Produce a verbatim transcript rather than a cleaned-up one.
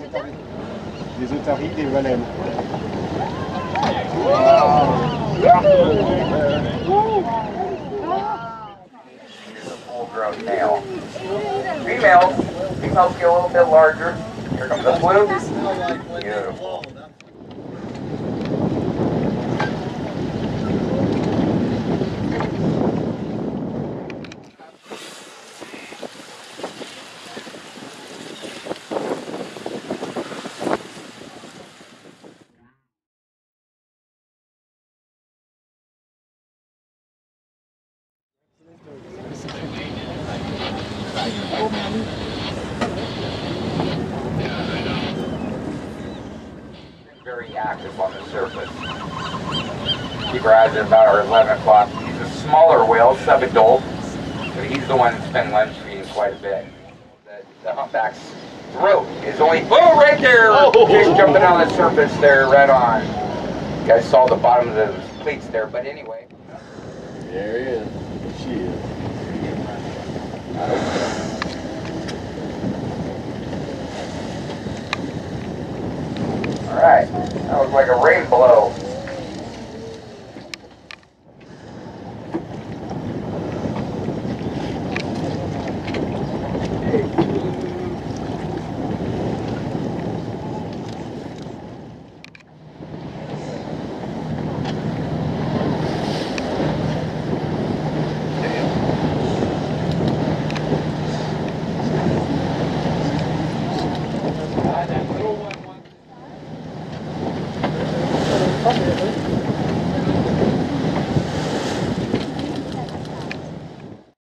Des otaries, des baleines. Here's a full-grown male. Females, females get a little bit larger. Here comes the fluke. Beautiful. Very active on the surface. Keep our eyes at about our eleven o'clock. He's a smaller whale, sub-adult, but he's the one that's been lunch feeding quite a bit. The, the humpback's throat is only, oh, right there! Oh. Just jumping on the surface there, right on. You guys saw the bottom of the cleats there, but anyway. There he is. She is. Alright, that was like a rain blow. Hey.